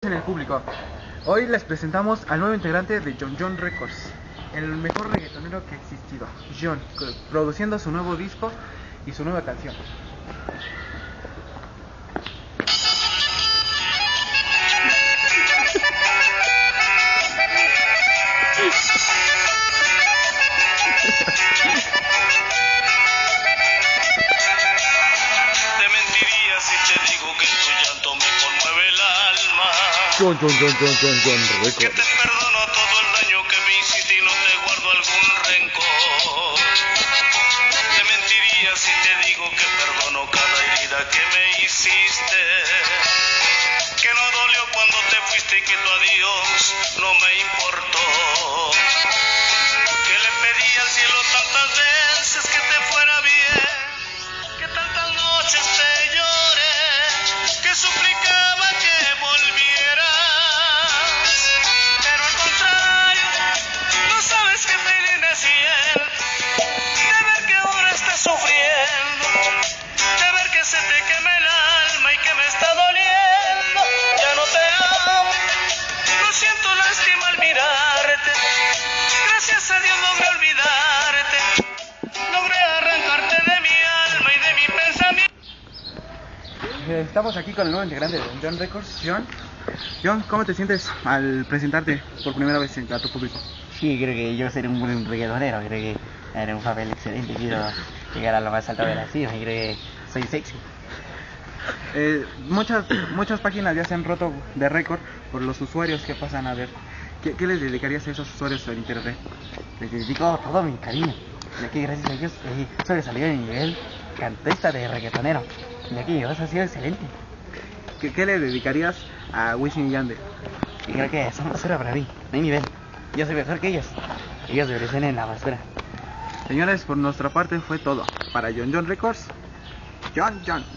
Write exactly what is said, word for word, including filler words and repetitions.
En el público. Hoy les presentamos al nuevo integrante de John John Records, el mejor reggaetonero que ha existido, John, produciendo su nuevo disco y su nueva canción. Te mentiría si te digo que tu llanto me conmueve el alma. John John John John John John Que te Records. perdono todo el daño que me hiciste y no te guardo algún rencor. Te mentiría si te digo que perdono cada herida que me hiciste. Que no dolió cuando te fuiste y que tu adiós no me importó. Que le pedí al cielo tantas veces que te fuera bien. Que tantas noches te lloré. Que suplicaba que volvieras. Pero al contrario, no sabes que feliz me siento de ver que ahora estás sufriendo, de ver que se te quema el alma y que me está doliendo. Ya no te amo, lo siento, lástima al mirarte. Gracias a Dios logré olvidarte, logré arrancarte de mi alma y de mi pensamiento. Estamos aquí con el nuevo integrante de John John Records, John. John, ¿cómo te sientes al presentarte por primera vez a tu público? Sí, creo que yo seré un buen reggaetonero, creo que haré un papel excelente, quiero llegar a lo más alto de la cima y creo que soy sexy. Eh, muchas muchas páginas ya se han roto de récord por los usuarios que pasan a ver. ¿Qué, qué les dedicarías a esos usuarios en internet? Les dedico todo mi cariño, ya que gracias a ellos he sobresalido en mi nivel cantista de reggaetonero, ya que eso ha sido excelente. ¿Qué, qué le dedicarías a Wisin y Yandel? Y creo que son basura para mí, no hay nivel, yo soy mejor que ellos, ellos merecen en la basura. Señores, por nuestra parte fue todo. Para John John Records, John John.